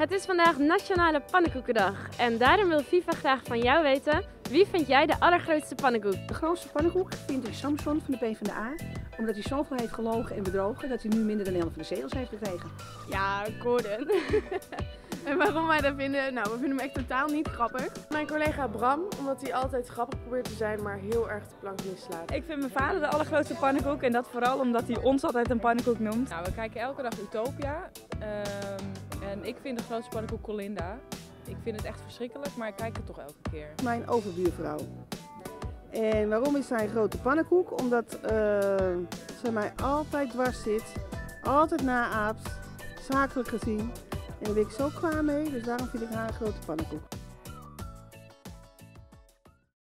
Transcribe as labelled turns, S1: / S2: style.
S1: Het is vandaag Nationale Pannenkoekendag en daarom wil Viva graag van jou weten, wie vind jij de allergrootste pannenkoek?
S2: De grootste pannenkoek vind ik Samson van de PvdA, omdat hij zoveel heeft gelogen en bedrogen dat hij nu minder dan 11 van de zetels heeft gekregen.
S3: Ja, Gordon. En waarom wij dat vinden? Nou, we vinden hem echt totaal niet grappig. Mijn collega Bram, omdat hij altijd grappig probeert te zijn, maar heel erg de plank mislaat.
S4: Ik vind mijn vader de allergrootste pannenkoek en dat vooral omdat hij ons altijd een pannenkoek noemt.
S5: Nou, we kijken elke dag Utopia en ik vind de grootste pannenkoek Colinda. Ik vind het echt verschrikkelijk, maar ik kijk het toch elke keer.
S2: Mijn overbuurvrouw. En waarom is zij een grote pannenkoek? Omdat ze mij altijd dwars zit, altijd naaapt, zakelijk gezien. En daar ben ik zo klaar mee, dus daarom vind ik haar een grote pannenkoek.